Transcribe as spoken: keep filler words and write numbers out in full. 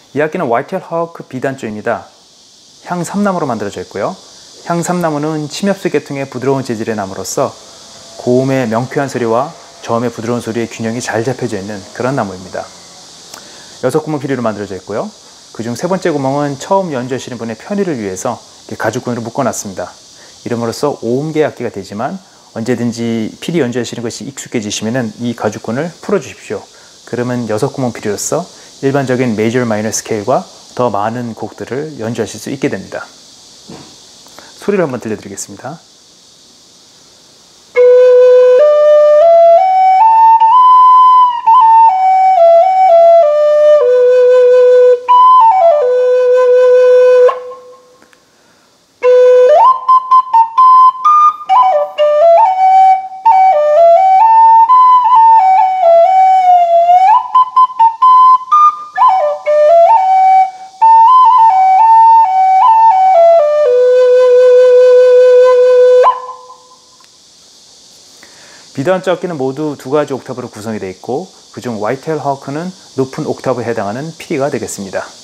이 악기는 화이트테일 하우크 비단조입니다. 향삼나무로 만들어져 있고요. 향삼나무는 침엽수 계통의 부드러운 재질의 나무로서 고음의 명쾌한 소리와 저음의 부드러운 소리의 균형이 잘 잡혀져 있는 그런 나무입니다. 여섯 구멍 피리로 만들어져 있고요. 그중 세 번째 구멍은 처음 연주하시는 분의 편의를 위해서 가죽끈으로 묶어놨습니다. 이름으로써 오음계 악기가 되지만 언제든지 피리 연주하시는 것이 익숙해지시면 이 가죽끈을 풀어주십시오. 그러면 여섯 구멍 피리로서 일반적인 메이저 마이너 스케일과 더 많은 곡들을 연주하실 수 있게 됩니다. 소리를 한번 들려드리겠습니다. 비단조 악기는 모두 두 가지 옥타브로 구성이 되어 있고 그중 화이트테일 하우크는 높은 옥타브에 해당하는 피리가 되겠습니다.